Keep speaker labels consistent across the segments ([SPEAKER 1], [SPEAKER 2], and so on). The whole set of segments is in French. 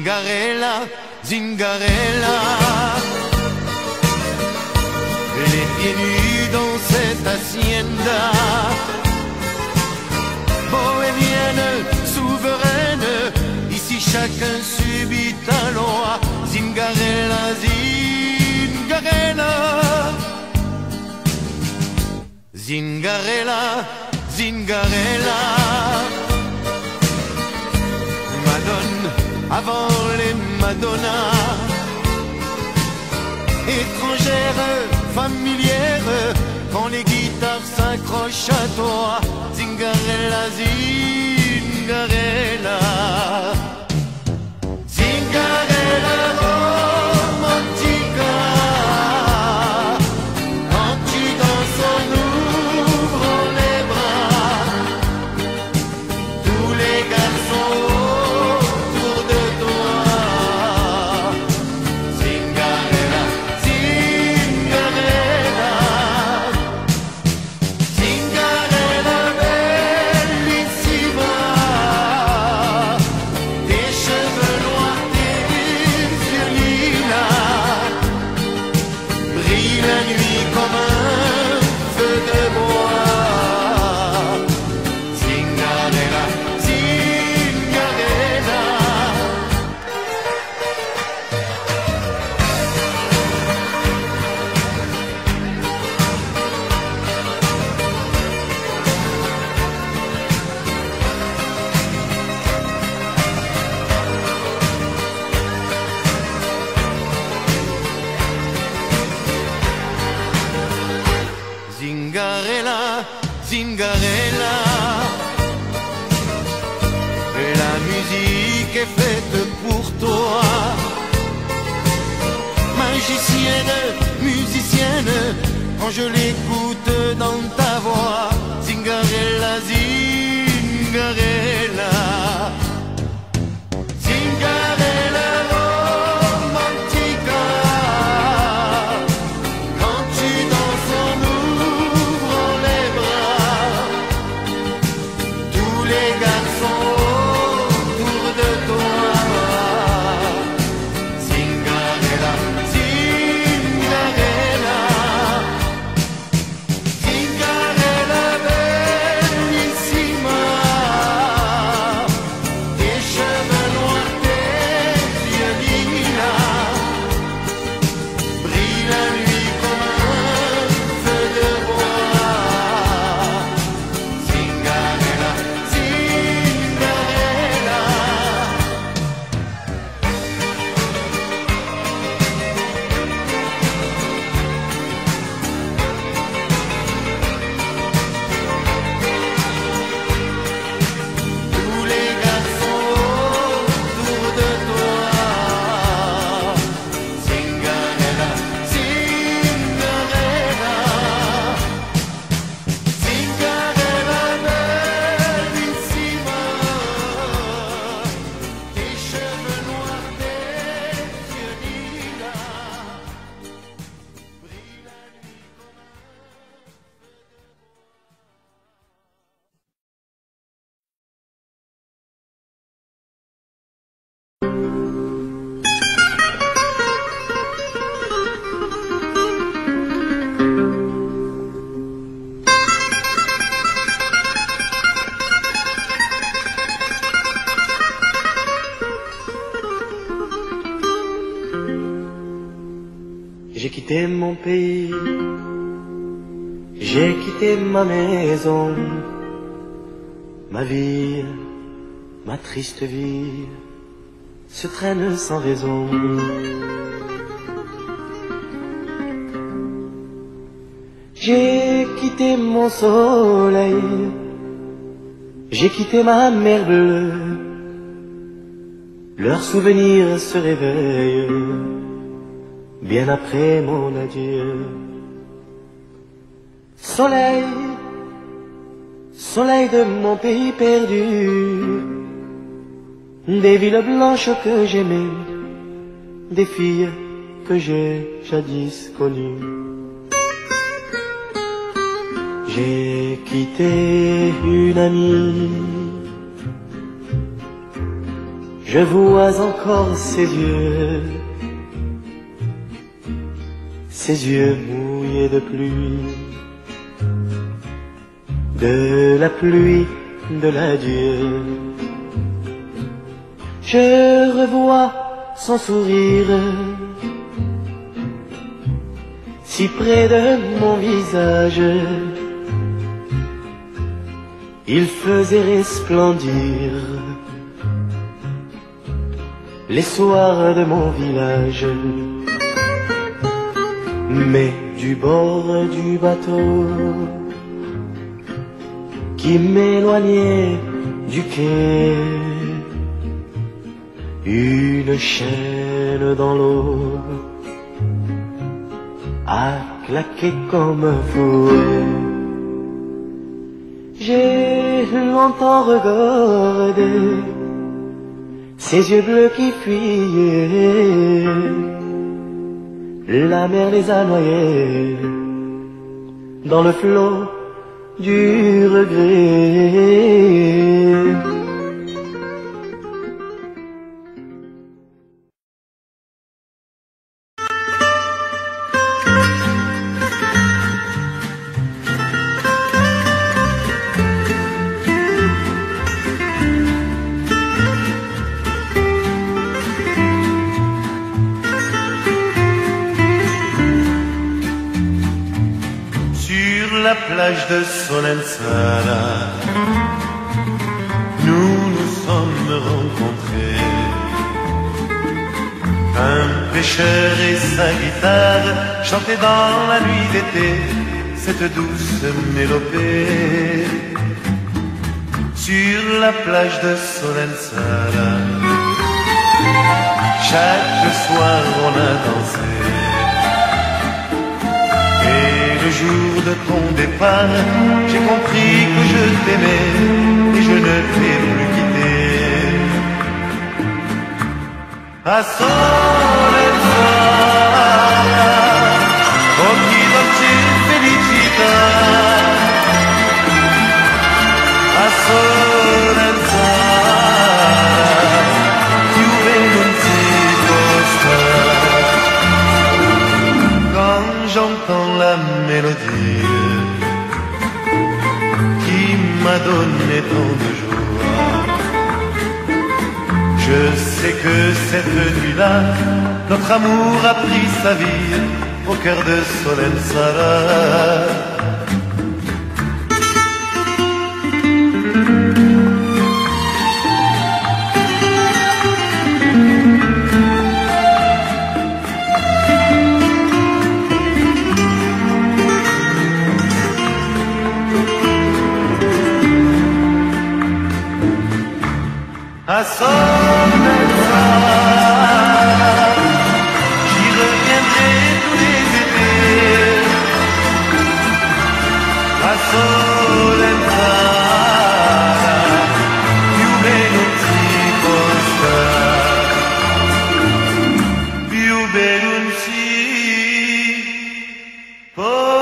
[SPEAKER 1] Zingarella, Zingarella. Les pieds nus dans cette hacienda, bohémienne, souveraine, ici chacun subit un loi. Zingarella, Zingarella. Zingarella, Zingarella. Madone avant les Madonnas, étrangère, familière, quand les guitares s'accrochent à toi. Zingarella, Zingarella. Zingarella romantica, quand tu danses en ouvrant les bras, tous les garçons autour de toi. Zingarella, Zingarella. Zingarella bellissima, tes cheveux noirs, tes yeux lilas brillent la nuit comme un feu de bois. Zingarella, Zingarella. Zingarella, Zingarella. La musique est faite pour toi, magicienne, musicienne, quand je l'écoute dans ta voix. Zingarella, Zingarella. Zingarella romantica, quand tu danses en ouvrant les bras, tous les garçons autour de toi. Zingarella, Zingarella. Zingarella bellissima, tes cheveux noirs, tes yeux lilas brillent la nuit comme un feu de bois. Zingarella, Zingarella. Tous les garçons autour de toi. Zingarella, Zingarella. Zingarella bellissima, tes cheveux noirs, tes yeux lilas brillent la nuit comme un feu de
[SPEAKER 2] J'ai quitté mon pays, j'ai quitté ma maison, ma vie, ma triste vie se traîne sans raison. J'ai quitté mon soleil, j'ai quitté ma mer bleue, leurs souvenirs se réveillent bien après mon adieu. Soleil, soleil de mon pays perdu, des villes blanches que j'aimais, des filles que j'ai jadis connues. J'ai quitté une amie, je vois encore ses yeux mouillés de pluie, de la pluie de l'adieu. Je revois son sourire si près de mon visage, il faisait resplendir les soirs de mon village. Mais du bord du bateau qui m'éloignait du quai, une chaîne dans l'eau a claqué comme un fouet. J'ai longtemps regardé ces yeux bleus qui fuyaient, la mer les a noyés dans le flot du regret.
[SPEAKER 1] La plage de Solensara, nous nous sommes rencontrés. Un pêcheur et sa guitare chantaient dans la nuit d'été cette douce mélopée. Sur la plage de Solensara, chaque soir on a dansé. Le jour de ton départ, j'ai compris que je t'aimais et je ne t'ai plus quitté. A Solensara, occhi dolci felicità. A Solensara, chiude non si posta. Quand j'entends la mélodie qui m'a donné tant de joie, je sais que cette nuit-là, notre amour a pris sa vie au cœur de Solensara. À Solensara, j'y reviendrai tous les étés. A Solensara, più bello si posta, più bello si posta.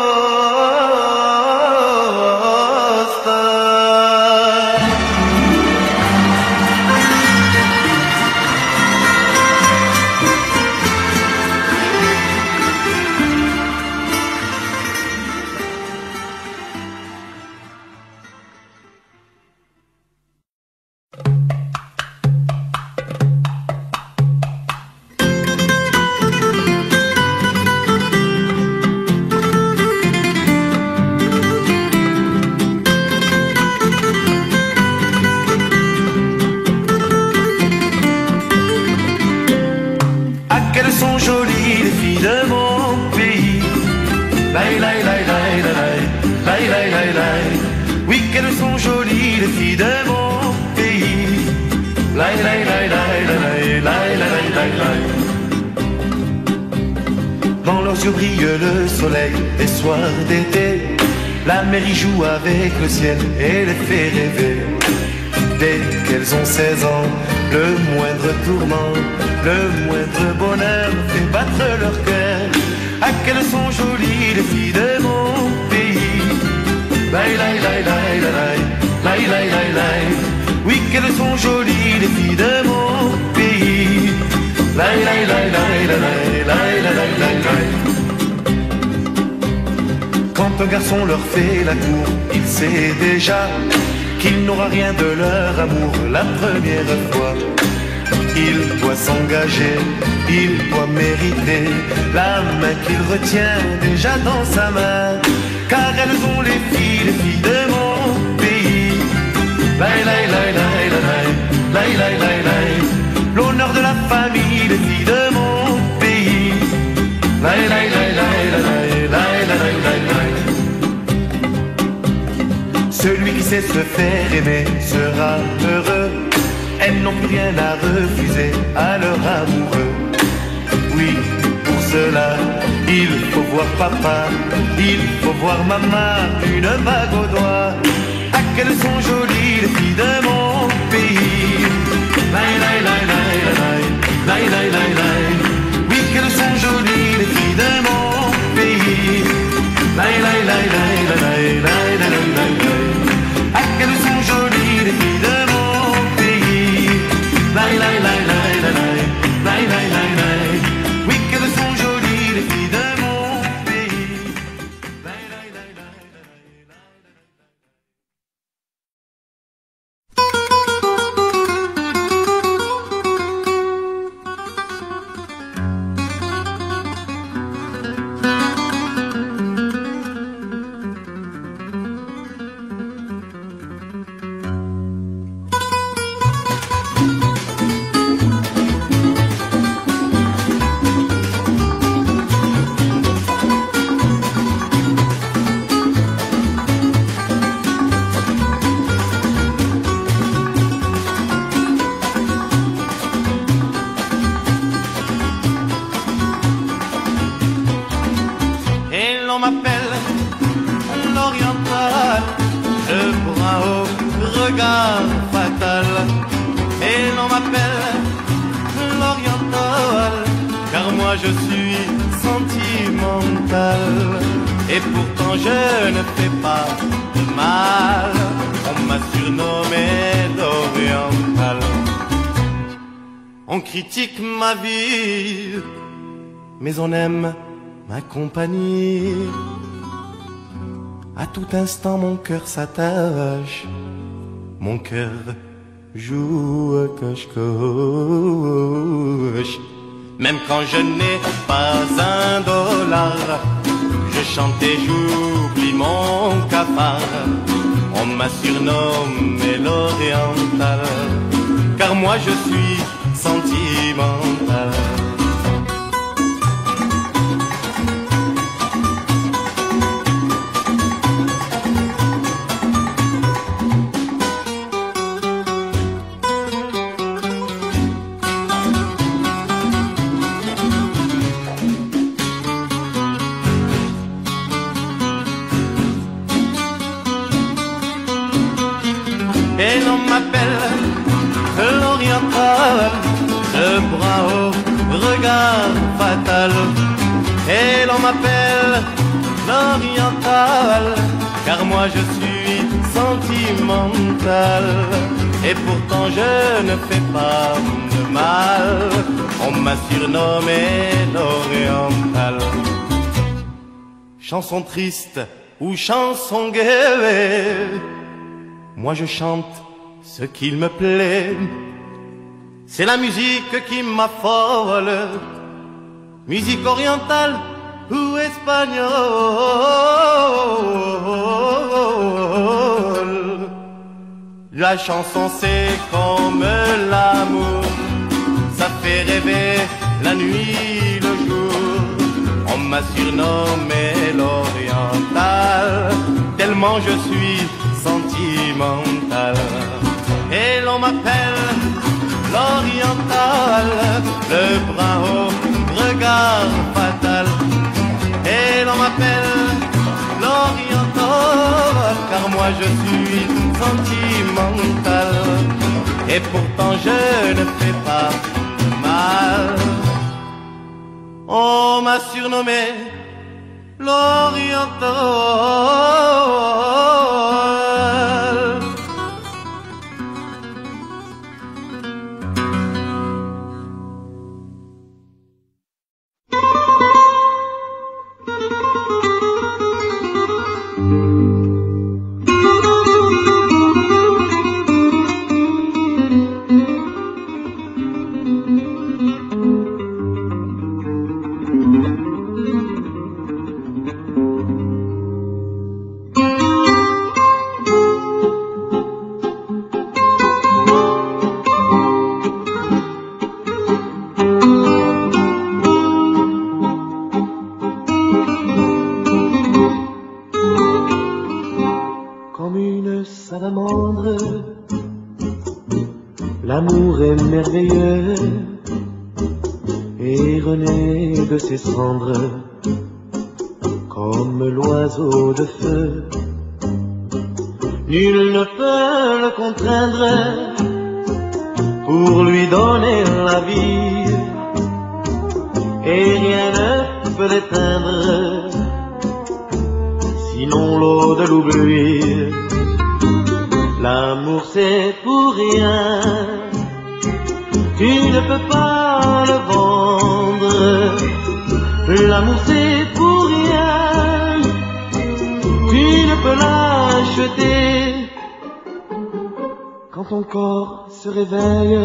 [SPEAKER 1] Qu'elles sont jolies les filles de mon pays. Laï, laï, laï, laï, laï, laï, laï, laï, laï. Oui, qu'elles sont jolies les filles de mon pays. Laï, laï, laï, laï, laï, laï, laï, laï, laï. Dans leurs yeux brille le soleil des soirs d'été. La mer y joue avec le ciel et les fait rêver. Dès qu'elles ont 16 ans, le moindre tourment, le moindre bonheur fait battre leur cœur. Ah, qu'elles sont jolies les filles de mon pays. Laï, laï, laï, laï, laï, laï, laï, laï, laï. Oui, qu'elles sont jolies les filles de mon lai lai lai lai lai lai lai lai lai lai. Quand un garçon leur fait la cour, il sait déjà qu'il n'aura rien de leur amour la première fois. Il doit s'engager, il doit mériter la main qu'il retient déjà dans sa main. Car elles ont les filles de mon pays. Lai lai lai lai lai lai lai lai lai. L'honneur de la famille, les filles de mon pays. Lai lai lai lai lai lai lai lai lai. Celui qui sait se faire aimer sera heureux. Elles n'ont plus rien à refuser à leur amoureux. Oui, pour cela, il faut voir papa, il faut voir maman, une bague au doigt. Ah, qu'elles sont jolies les filles de mon pays. Lai lai lai lai lai lai lai lai lai. Oui, qu'elles sont jolies les filles de mon pays. Lai lai lai lai lai lai lai lai lai. Ah, qu'elles sont jolies les filles de mon pays. Lai lai lai lai lai lai lai lai lai. Oui, qu'elles sont jolies les filles de mon pays. Lai lai lai lai lai lai lai.
[SPEAKER 2] On m'appelle l'oriental, le bras haut, regard fatal. Et l'on m'appelle l'oriental, car moi je suis sentimental. Et pourtant je ne fais pas de mal, on m'a surnommé l'oriental. On critique ma vie, mais on aime ma compagnie. À tout instant mon cœur s'attache, mon cœur joue à cache-cache. Même quand je n'ai pas un dollar, je chante et j'oublie mon cafard. On m'a surnommé l'oriental, car moi je suis sentimental. Et l'on m'appelle l'oriental, le bras haut, regard fatal. Et l'on m'appelle l'oriental, car moi je suis sentimental. Et pourtant je ne fais pas de mal, on m'a surnommé l'oriental. Chanson triste ou chanson gaie, moi je chante ce qu'il me plaît. C'est la musique qui m'affole, musique orientale ou espagnole. La chanson c'est comme l'amour, ça fait rêver la nuit, le jour. On m'a surnommé l'oriental, tellement je suis sentimental. Et l'on m'appelle l'oriental, le bras haut, regard fatal. Et l'on m'appelle l'oriental, car moi je suis sentimental. Et pourtant je ne fais pas de mal, on m'a surnommé l'oriental.
[SPEAKER 1] cendres. L'amour est merveilleux et renaît de ses cendres comme l'oiseau de feu. Nul ne peut le contraindre pour lui donner la vie, et rien ne peut l'éteindre, sinon l'eau de l'oubli. L'amour c'est pour rien, tu ne peux pas le vendre. L'amour c'est pour rien, tu ne peux l'acheter. Quand ton corps se réveille,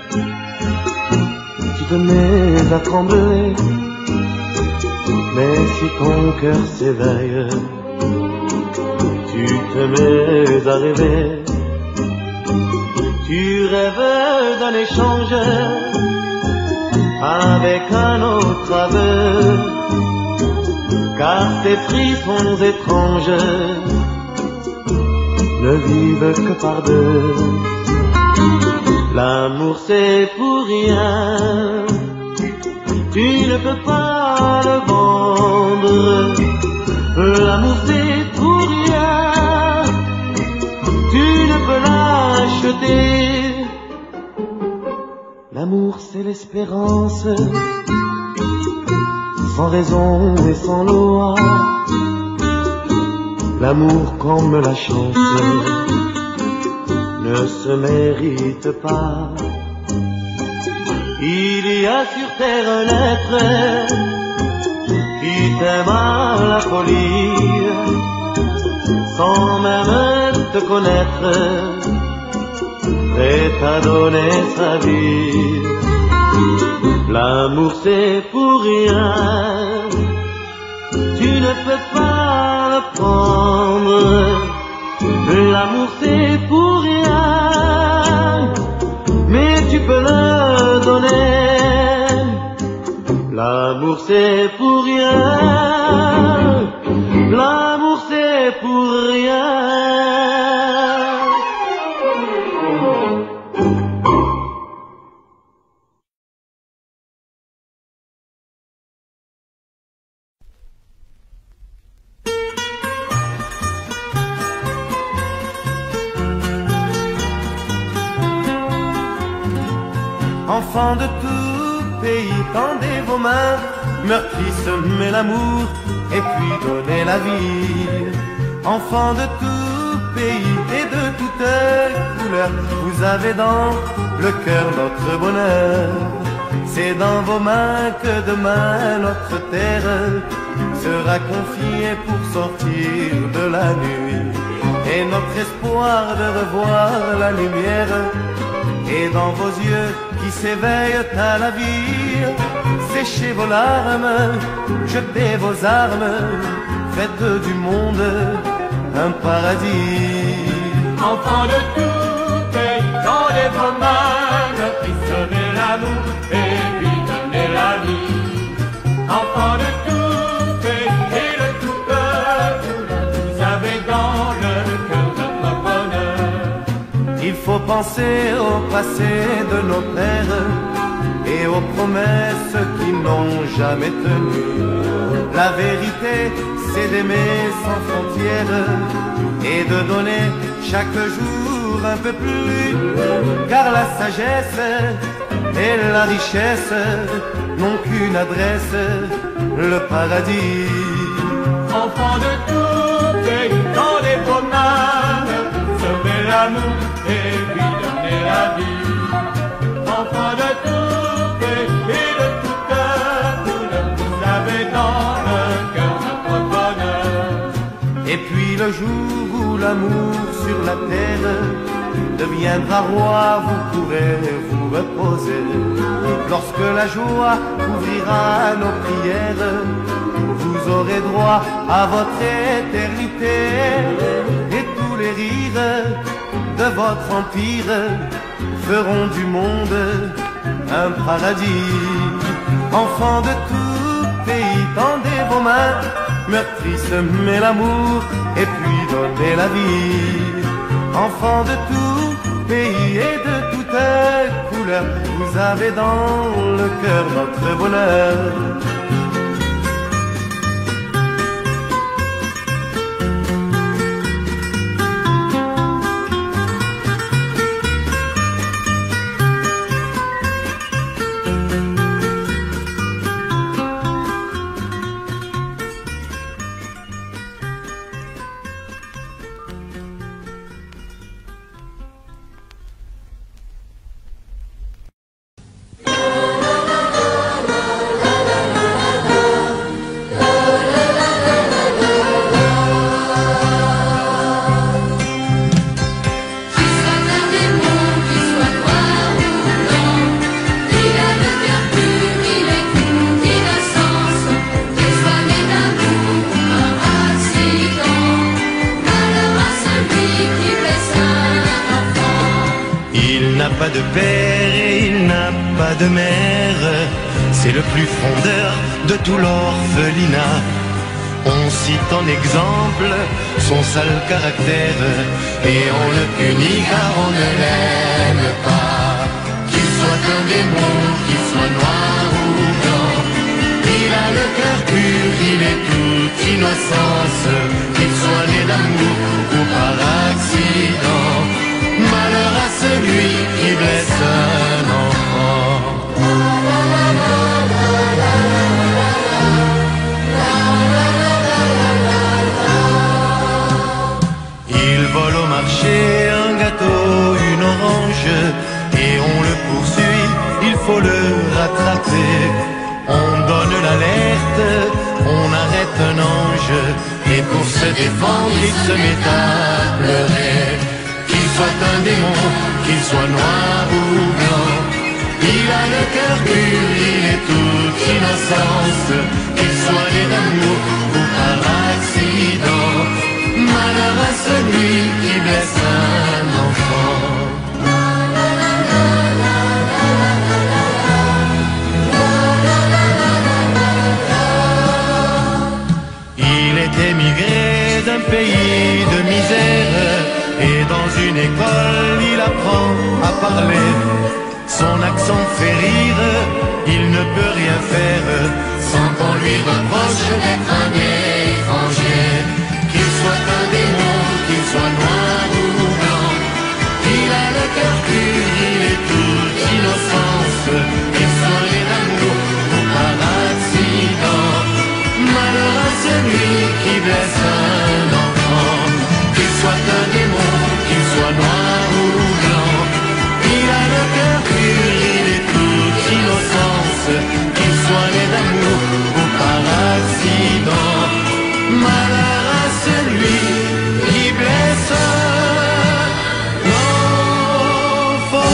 [SPEAKER 1] tu te mets à trembler, mais si ton cœur s'éveille, tu te mets à rêver. Tu rêves d'un échange avec un autre aveu, car ces frissons étranges ne vivent que par deux. L'amour c'est pour rien, tu ne peux pas le vendre. L'amour c'est pour rien, tu ne peux l'acheter. L'amour c'est l'espérance, sans raison et sans loi. L'amour comme la chance ne se mérite pas. Il y a sur terre un être qui t'aime à la folie, sans même te connaître, prêt à donner sa vie. L'amour c'est pour rien, tu ne peux pas le prendre. L'amour c'est pour rien, mais tu peux le donner. L'amour c'est pour rien, l'amour c'est pour rien.
[SPEAKER 2] Enfants de tout pays, tendez vos mains, meurtri semez l'amour et puis donnez la vie. Enfants de tout pays et de toute couleur, vous avez dans le cœur notre bonheur. C'est dans vos mains que demain notre terre sera confiée pour sortir de la nuit, et notre espoir de revoir la lumière est dans vos yeux qui s'éveillent à la vie. Séchez vos larmes, jetez vos armes, faites du monde un paradis.
[SPEAKER 3] Enfants de tout pays, tendez vos mains, meurtrissez l'amour et puis donnez la vie. Enfants de tout pays et de tout peuple, vous avez dans le cœur notre bonheur.
[SPEAKER 2] Il faut penser au passé de nos pères et aux promesses qui n'ont jamais tenu. La vérité, c'est d'aimer sans frontières et de donner chaque jour un peu plus, car la sagesse et la richesse n'ont qu'une adresse, le paradis.
[SPEAKER 3] Enfants de tout pays, tendez vos mains, semez l'amour et puis donnez la vie. Enfants de tout pays et de tout peuple, vous avez dans le cœur notre bonheur.
[SPEAKER 2] Et puis le jour où l'amour sur la terre deviendra roi, vous pourrez vous reposer. Lorsque la joie couvrira nos prières, vous aurez droit à votre éternité, et tous les rires de votre empire feront du monde un paradis. Enfants de tout pays, tendez vos mains, meurtri semez l'amour et puis donnez la vie. enfants de tout pays et de toutes couleurs, vous avez dans le cœur notre bonheur.
[SPEAKER 1] Pas de père et il n'a pas de mère, c'est le plus frondeur de tout l'orphelinat. On cite en exemple son sale caractère et on le punit car on ne l'aime pas. Qu'il soit un démon, qu'il soit noir ou blanc, il a le cœur pur, il est toute innocence. Qu'il soit né d'amour ou par accident, malheur à celui qui blesse un enfant. Il vole au marché un gâteau, une orange, et on le poursuit, il faut le rattraper. On donne l'alerte, on arrête un ange, et pour se défendre, il se met à pleurer. Qu'il soit un démon, qu'il soit noir ou blanc, il a le cœur pur, il est toute innocence. Qu'il soit né d'amour ou par accident, malheur à celui qui blesse un enfant. Il est émigré d'un pays de misère, et dans une école, il apprend à parler. Son accent fait rire, il ne peut rien faire sans qu'on lui reproche d'être un étranger. Qu'il soit un démon, qu'il soit noir ou blanc, il a le cœur pur, il est toute innocence. Qu'il soit né d'amour ou par accident, malheur à celui qui blesse un enfant. Qu'il soit un démon, qu'il soit noir ou blanc, il a le cœur pur, il est toute innocence. Qu'il soit né d'amour ou par accident, malheur à celui qui blesse l'enfant.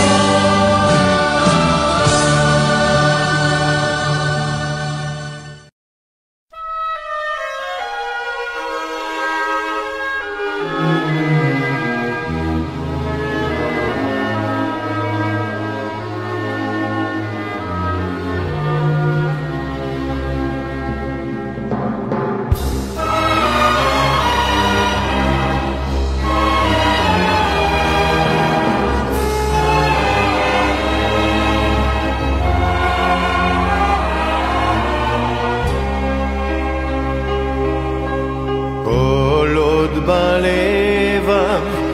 [SPEAKER 2] בלבב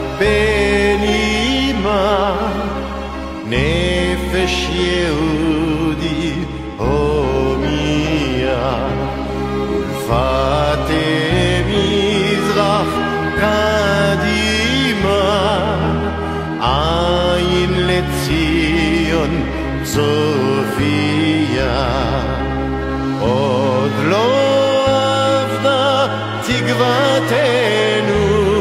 [SPEAKER 2] בנימה נפש יהודי הומיה ולפתי מזרח קדימה עין לציון צופיה עוד לא אבדה תקוותנו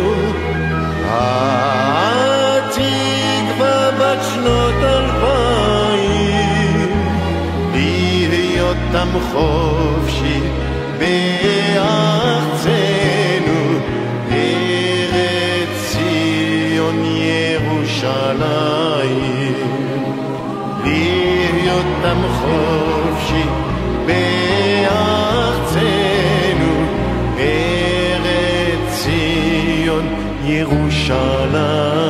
[SPEAKER 2] התקווה בת שנות 2000 להיות עם חופשי בארצנו ארץ ציון ירושלים להיות עם חופשי בארצנו ארץ ציון ירושלים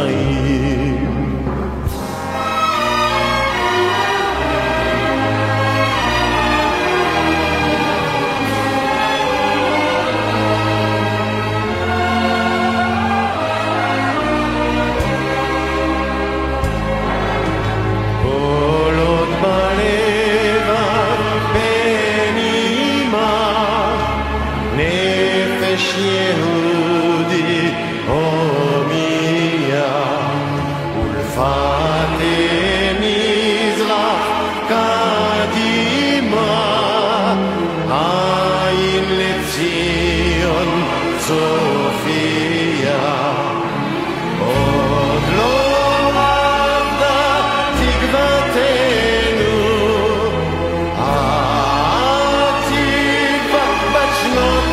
[SPEAKER 1] ulfate mizrach kadima ayin lezion Sofia עוד לא עבדה תקוותנו התקווה בת שנות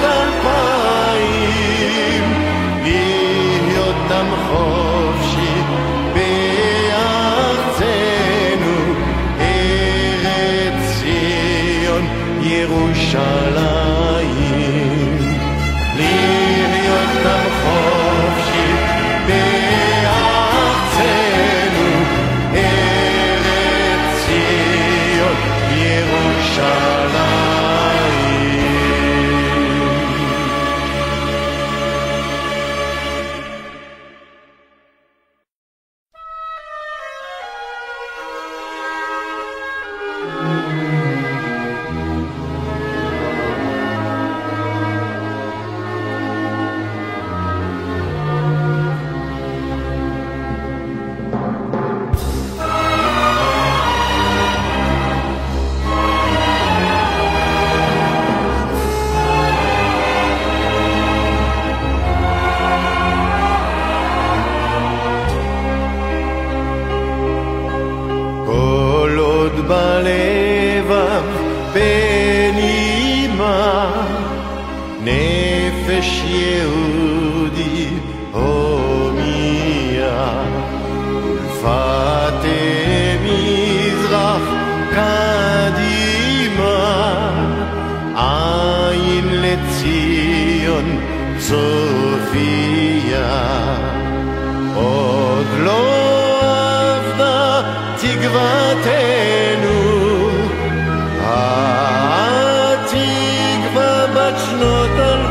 [SPEAKER 1] 2000 להיות עם חופשי בארצנו ארץ ציון ירושלים להיות עם חופשי בארצנו ארץ ציון ירושלים כל עוד בלבב בנימה נפש יהודי הומיה ולפתה מזרח קדימה עין לציון צופיה עוד לא עבדה תקוותנו התקווה בת שנות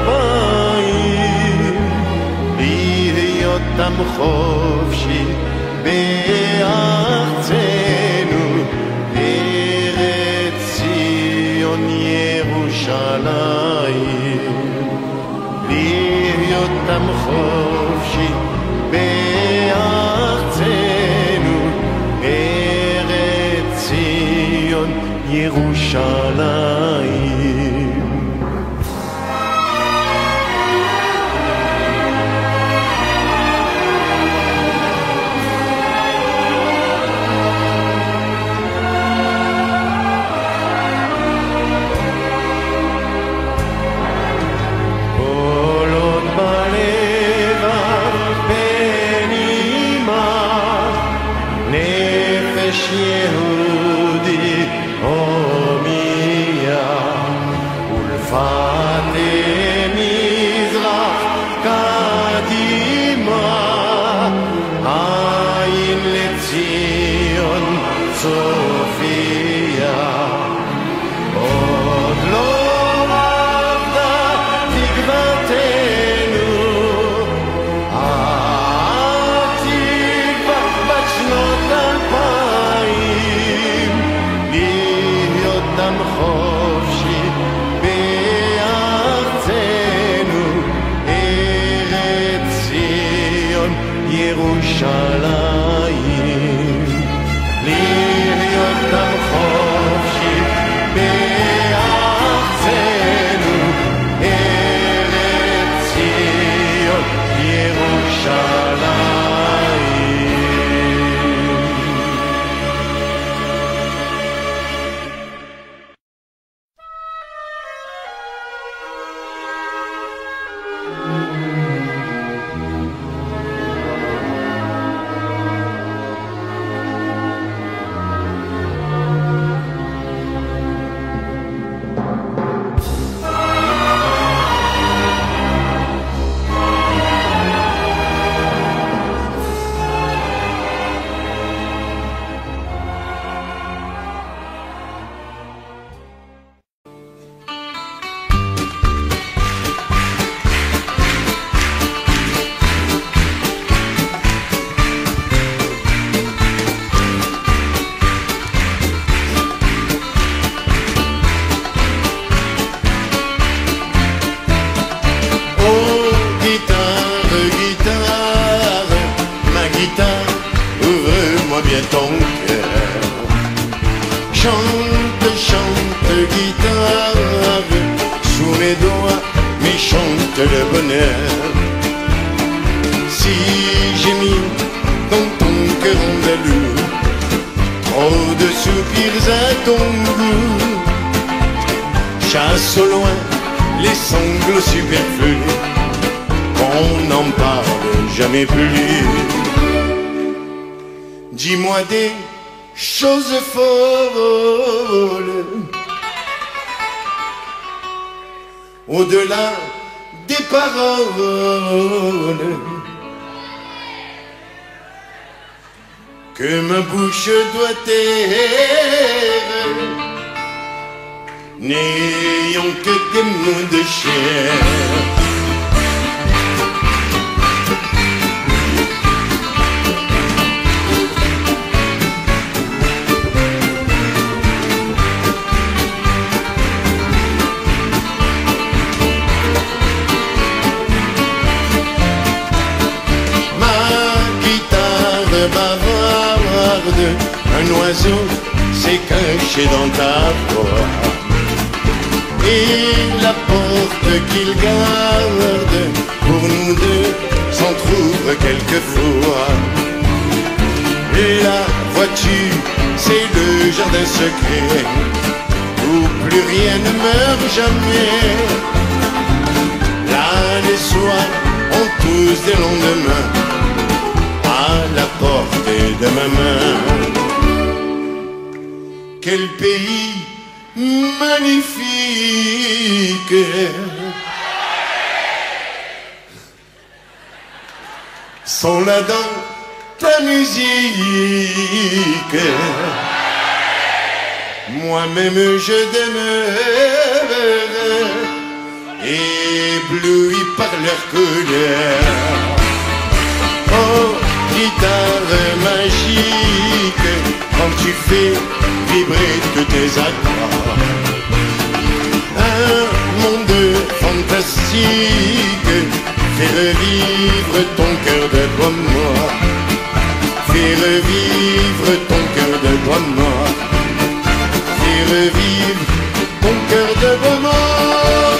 [SPEAKER 1] 2000 להיות עם חופשי בארצנו ארץ ציון ירושלים להיות עם חופשי בארצנו ארץ ציון ירושלים כל עוד בלבב בנימה נפש יהודי הומיה ולפתה מזרח קדימה עין לציון צופיה עוד לא עבדה תקוותנו התקווה בת שנות 2000 להיות עם חופשי בארצנו ארץ ציון ירושלים להיות עם חופשי בארצנו ארץ ציון ירושלים
[SPEAKER 4] ouvre-moi bien ton cœur. Chante, chante, guitare, sous mes doigts, mais chante le bonheur. Si j'ai mis dans ton cœur andalou trop de soupirs à ton goût, chasse au loin les sanglots superflus, qu'on n'en parle jamais plus. Dis-moi des choses folles, au-delà des paroles, que ma bouche doit taire, n'ayant que des mots de chair. Un oiseau s'est caché dans ta voix, et la porte qu'il garde pour nous deux s'entr'ouvre quelquefois. La voiture, c'est le jardin secret où plus rien ne meurt jamais. Là, les soirs ont tous des lendemains à la portée de ma main. Quel pays magnifique, sont là dans ta musique. Moi-même je demeure ébloui par leur couleur. Oh, guitare magique, quand tu fais vibrer tous tes accords, un monde fantastique, fais revivre ton cœur de bois mort, fais revivre ton cœur de bois mort, fais revivre ton cœur de bois mort.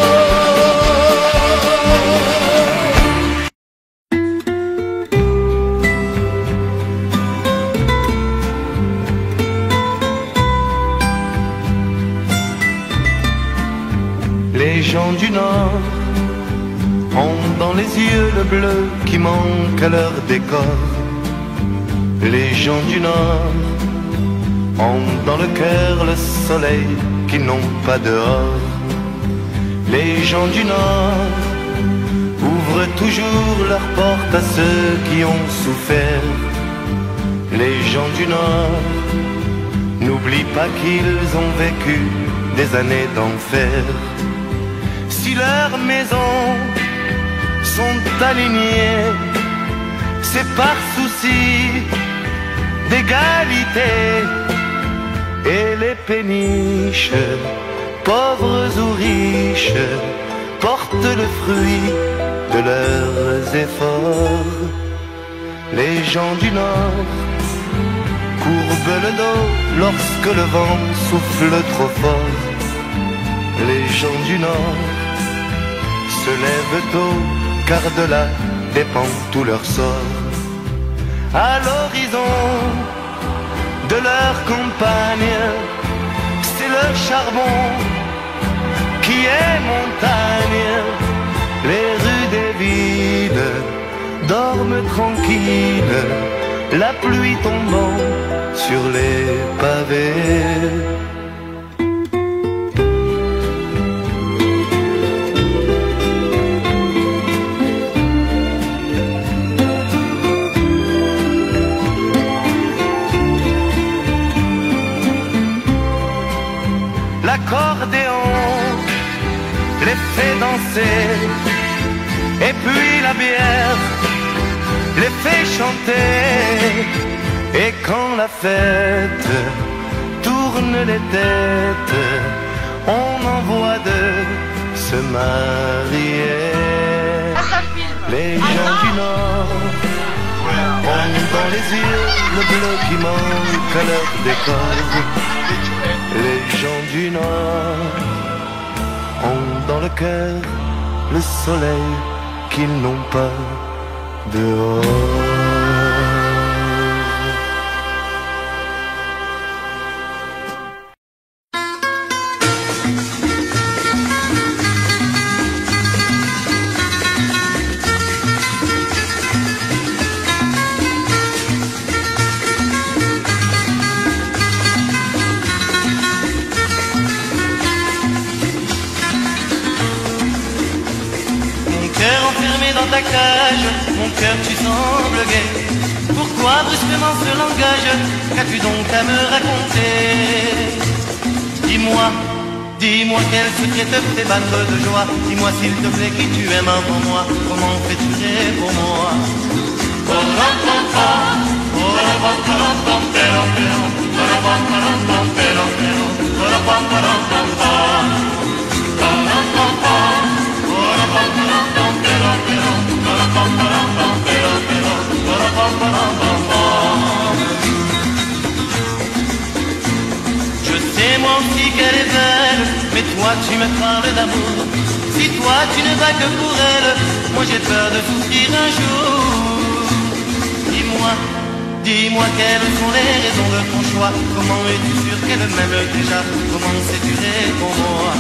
[SPEAKER 1] Les gens du Nord ont dans les yeux le bleu qui manque à leur décor. Les gens du Nord ont dans le cœur le soleil qu'ils n'ont pas dehors. Les gens du Nord ouvrent toujours leurs portes à ceux qui ont souffert. Les gens du Nord n'oublient pas qu'ils ont vécu des années d'enfer. Si leurs maisons sont alignées, c'est par souci d'égalité. Et les péniches, pauvres ou riches, portent le fruit de leurs efforts. Les gens du Nord courbent le dos lorsque le vent souffle trop fort. Les gens du Nord se lèvent tôt, car de là dépend tout leur sort. À l'horizon de leur campagne, c'est le charbon qui est montagne. Les rues des villes dorment tranquilles, la pluie tombant sur les pavés. L'accordéon les fait danser, et puis la bière les fait chanter. Et quand la fête tourne les têtes, on envoie de se marier. Les gens du Nord ont dans les yeux le bleu qui manque à leur décor. Les gens du Nord ont dans le cœur le soleil qu'ils n'ont pas dehors.
[SPEAKER 2] Ta cage, mon cœur tu sembles gai. Pourquoi brusquement ce langage? Qu'as-tu donc à me raconter? Dis-moi, dis-moi quel secret te fait battre de joie. Dis-moi s'il te plaît qui tu aimes avant moi. Comment fais-tu pour moi? Je sais moi aussi qu'elle est belle, mais toi tu me parles d'amour. Si toi tu ne vas que pour elle, moi j'ai peur de souffrir un jour. Dis-moi, dis-moi quelles sont les raisons de ton choix. Comment es-tu sûr qu'elle m'aime déjà? Comment sais-tu pour moi?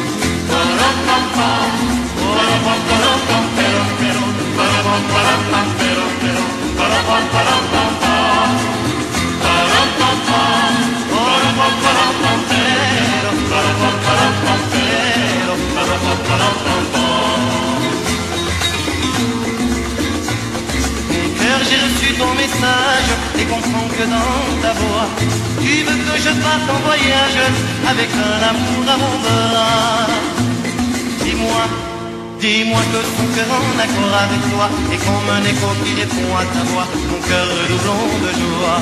[SPEAKER 2] J'ai reçu ton message et comprends que dans ta voix tu veux que je parte en voyage avec un amour à mon bras. Dis-moi, dis-moi que ton cœur en accord avec toi et comme un écho qui répond à ta voix, mon cœur redoublant de joie.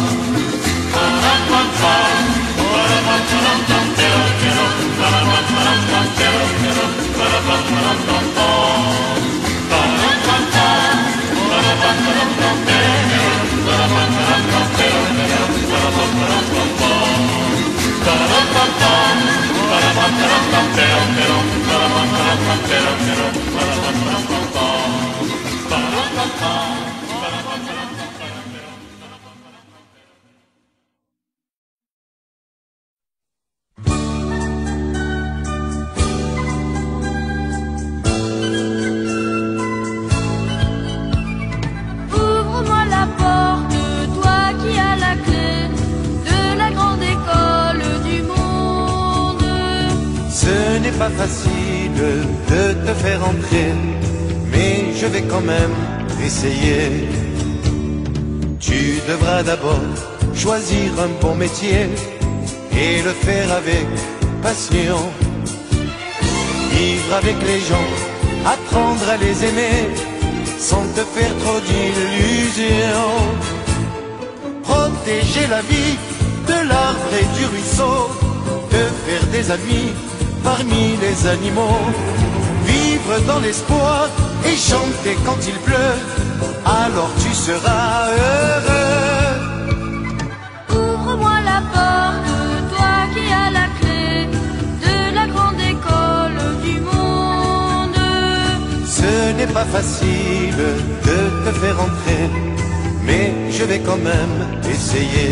[SPEAKER 1] Pas facile de te faire entrer, mais je vais quand même essayer. Tu devras d'abord choisir un bon métier et le faire avec passion. Vivre avec les gens, apprendre à les aimer sans te faire trop d'illusions. Protéger la vie de l'arbre et du ruisseau, te faire des amis parmi les animaux, vivre dans l'espoir et chanter quand il pleut, alors tu seras heureux.
[SPEAKER 5] Ouvre-moi la porte, toi qui as la clé de la grande école du monde.
[SPEAKER 1] Ce n'est pas facile de te faire entrer, mais je vais quand même essayer.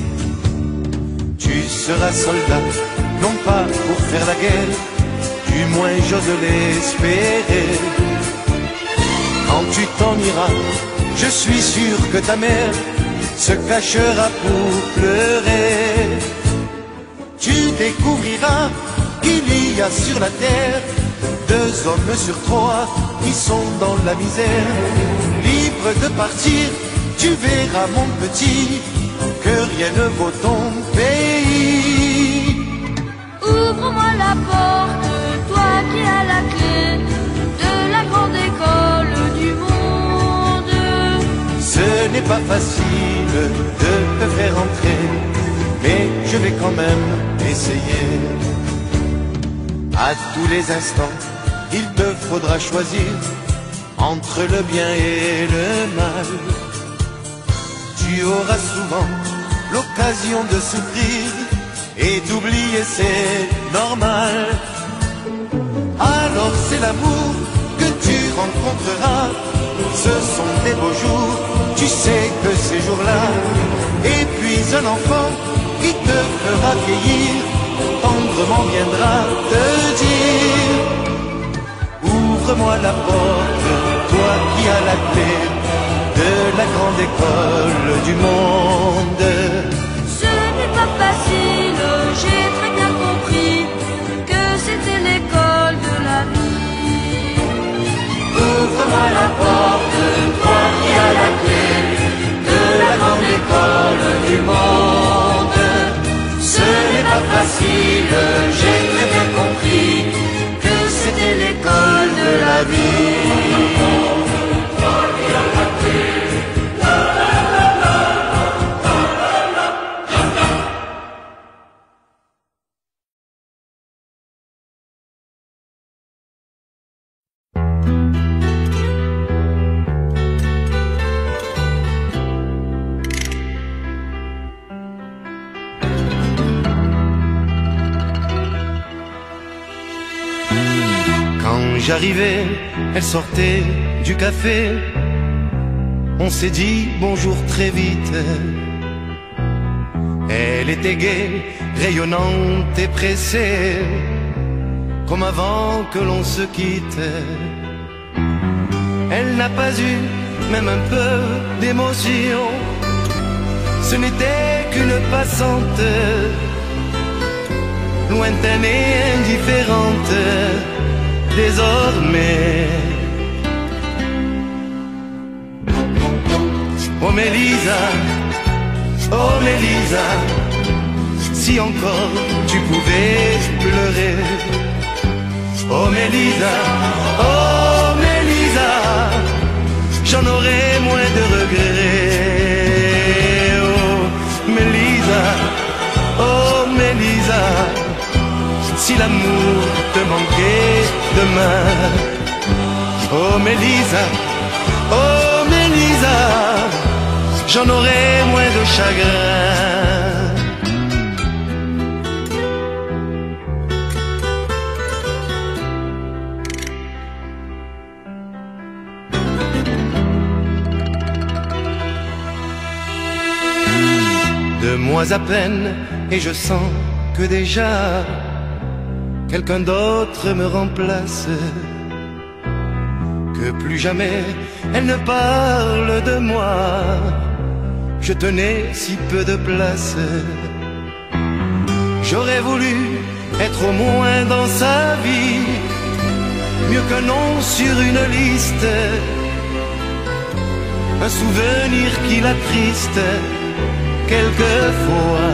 [SPEAKER 1] Tu seras soldat, non pas pour faire la guerre, du moins j'ose l'espérer. Quand tu t'en iras, je suis sûr que ta mère se cachera pour pleurer. Tu découvriras qu'il y a sur la terre 2 hommes sur 3 qui sont dans la misère. Libre de partir, tu verras mon petit, que rien ne vaut ton pays.
[SPEAKER 5] Ouvre-moi la porte, toi qui as la clé de la grande école du monde.
[SPEAKER 1] Ce n'est pas facile de te faire entrer, mais je vais quand même essayer. À tous les instants, il te faudra choisir entre le bien et le mal. tu auras souvent l'occasion de souffrir et d'oublier, c'est normal. Alors c'est l'amour que tu rencontreras, ce sont des beaux jours, tu sais que ces jours-là. Et puis un enfant qui te fera vieillir, tendrement viendra te dire: ouvre-moi la porte, toi qui as la clé de la grande école du monde.
[SPEAKER 5] Ce n'est pas facile, j'ai très bien compris que c'était l'école de la vie.
[SPEAKER 1] Ouvre-moi la porte, toi qui as la clé de la grande école du monde. Ce n'est pas facile, j'ai très bien compris que c'était l'école de la vie. Quand j'arrivais, elle sortait du café. On s'est dit bonjour très vite. Elle était gaie, rayonnante et pressée, comme avant que l'on se quitte. Elle n'a pas eu même un peu d'émotion, ce n'était qu'une passante, lointaine et indifférente. Désormais, oh Mélisa, oh Mélisa, si encore tu pouvais pleurer. Oh Mélisa, oh Mélisa, j'en aurais moins de regrets. Oh Mélisa, oh Mélisa, si l'amour te manquait demain. Oh Mélisa, oh Mélisa, j'en aurais moins de chagrin. Deux mois à peine et je sens que déjà quelqu'un d'autre me remplace, que plus jamais elle ne parle de moi. Je tenais si peu de place. J'aurais voulu être au moins dans sa vie, mieux qu'un nom sur une liste, un souvenir qui l'attriste quelquefois.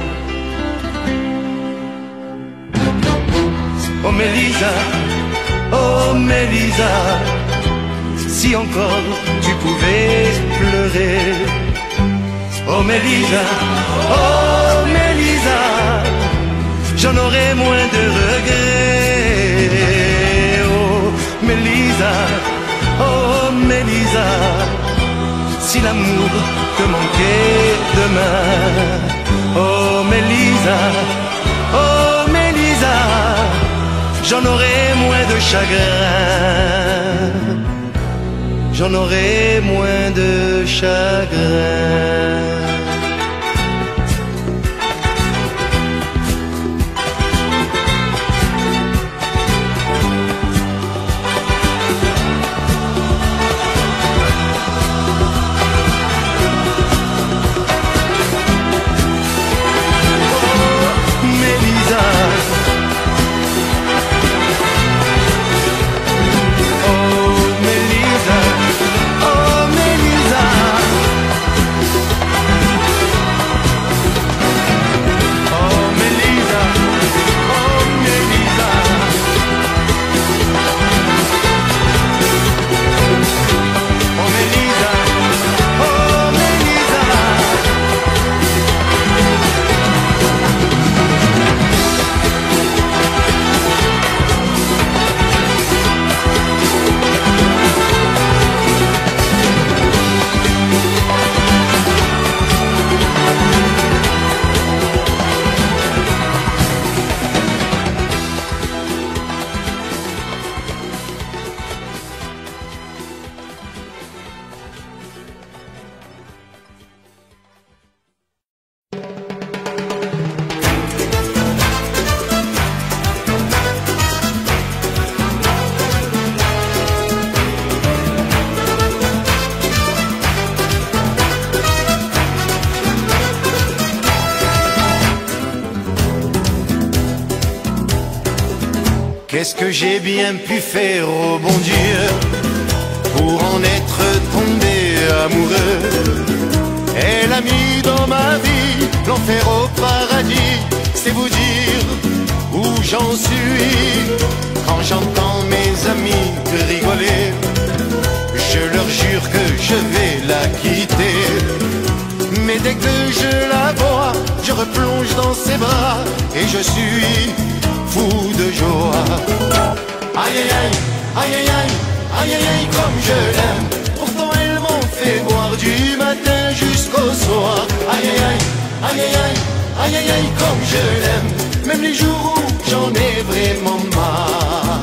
[SPEAKER 1] Oh Mélisa, oh Mélisa, si encore tu pouvais pleurer. Oh Mélisa, oh Mélisa, j'en aurais moins de regrets. Oh Mélisa, oh Mélisa, si l'amour te manquait demain. Oh Mélisa, oh Mélisa, j'en aurais moins de chagrin, j'en aurais moins de chagrin.
[SPEAKER 4] Qu'est-ce que j'ai bien pu faire, oh bon Dieu, pour en être tombé amoureux. Elle a mis dans ma vie l'enfer au paradis, c'est vous dire où j'en suis. Quand j'entends mes amis rigoler, je leur jure que je vais la quitter. Mais dès que je la vois, je replonge dans ses bras et je suis fou de joie. Aïe aïe aïe, aïe aïe aïe, aïe aïe aïe comme je l'aime. Pourtant elles m'ont fait boire du matin jusqu'au soir. Aïe aïe aïe, aïe aïe aïe, aïe aïe aïe comme je l'aime. Même les jours où j'en ai vraiment marre.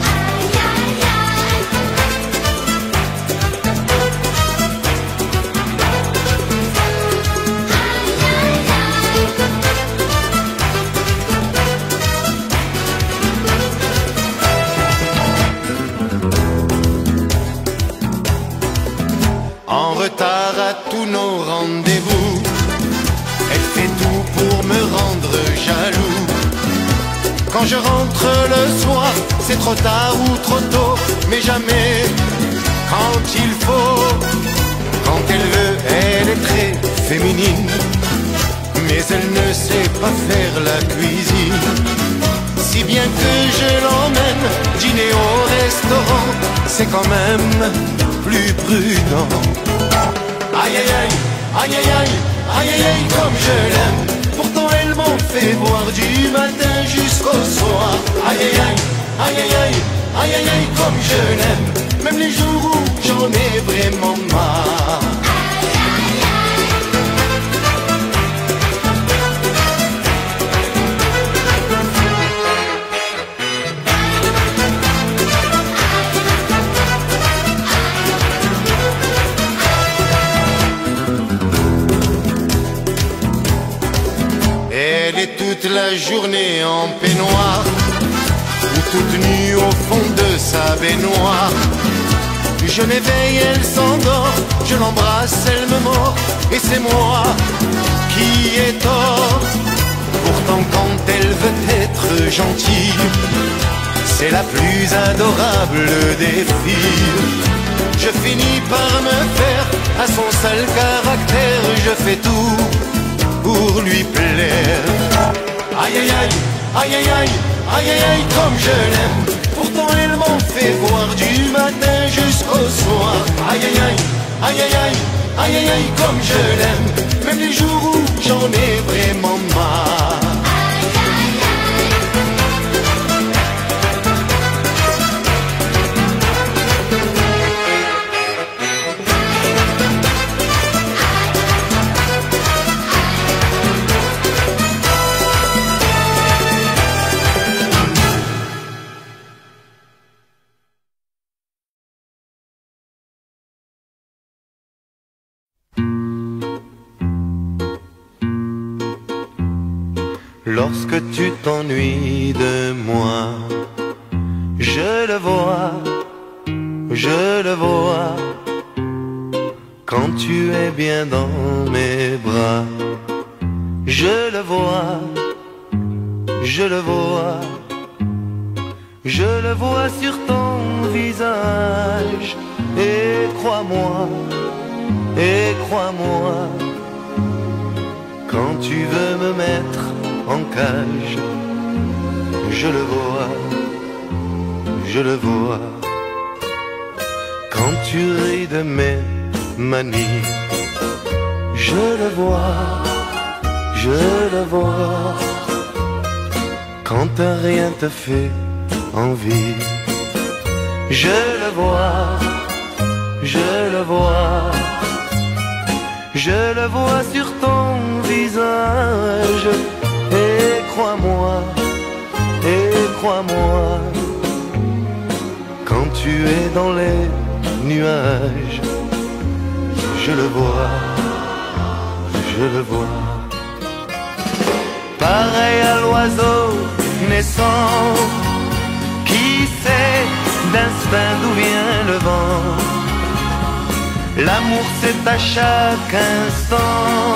[SPEAKER 4] En retard à tous nos rendez-vous, elle fait tout pour me rendre jaloux. Quand je rentre le soir, c'est trop tard ou trop tôt, mais jamais quand il faut. Quand elle veut, elle est très féminine, mais elle ne sait pas faire la cuisine. Si bien que je l'emmène dîner au restaurant, c'est quand même plus prudent. Aïe aïe aïe, aïe aïe aïe, aïe aïe aïe comme je l'aime. Pourtant elles m'ont fait boire du matin jusqu'au soir. Aïe aïe aïe, aïe aïe aïe, aïe aïe aïe comme je l'aime. Même les jours où j'en ai vraiment marre. Toute la journée en peignoir ou toute nue au fond de sa baignoire. Je m'éveille, elle s'endort, je l'embrasse, elle me mord, et c'est moi qui ai tort. Pourtant quand elle veut être gentille, c'est la plus adorable des filles. Je finis par me faire à son sale caractère, je fais tout pour lui plaire. Aïe aïe aïe, aïe aïe aïe, aïe aïe aïe comme je l'aime. Pourtant elles m'ont fait boire du matin jusqu'au soir. Aïe aïe aïe, aïe aïe aïe, aïe aïe aïe comme je l'aime. Même les jours où j'en ai vraiment marre. Lorsque tu t'ennuies de moi, je le vois, je le vois. Quand tu es bien dans mes bras, je le vois, je le vois. Je le vois sur ton visage. Et crois-moi, quand tu veux me mettre en cage, je le vois, je le vois. Quand tu ris de mes manies, je le vois, je le vois. Quand rien te fait envie, je le vois, je le vois. Je le vois sur ton visage. Et crois-moi, quand tu es dans les nuages, je le vois, je le vois. Pareil à l'oiseau naissant, qui sait d'instinct d'où vient le vent. L'amour c'est à chaque instant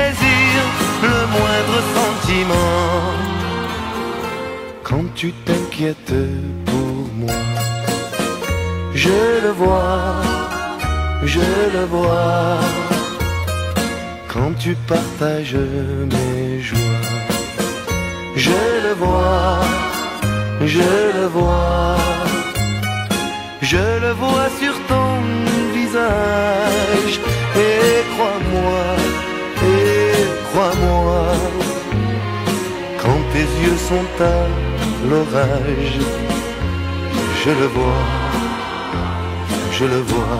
[SPEAKER 4] saisir le moindre sentiment. Quand tu t'inquiètes
[SPEAKER 1] s'inquiète pour moi. Je le vois, je le vois, quand tu partages mes joies. Je le vois, je le vois, je le vois sur ton visage. Et crois-moi, quand tes yeux sont à l'orage, je le vois, je le vois.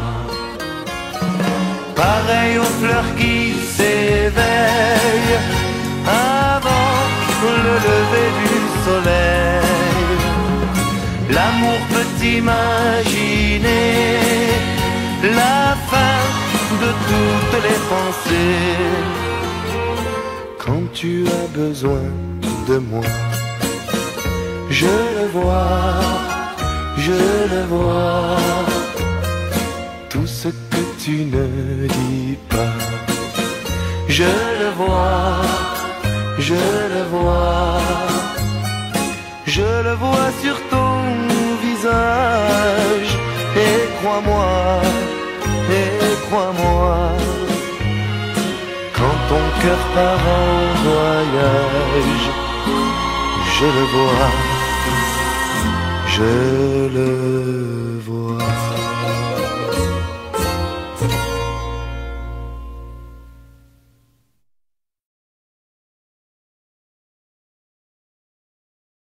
[SPEAKER 1] Pareil aux fleurs qui s'éveillent avant le lever du soleil. L'amour peut imaginer la fin de toutes les pensées. Quand tu as besoin de moi, je le vois, je le vois, tout ce que tu ne dis pas. Je le vois, je le vois, je le vois sur ton visage. Et crois-moi, quand ton cœur part en voyage, je le vois, je le vois.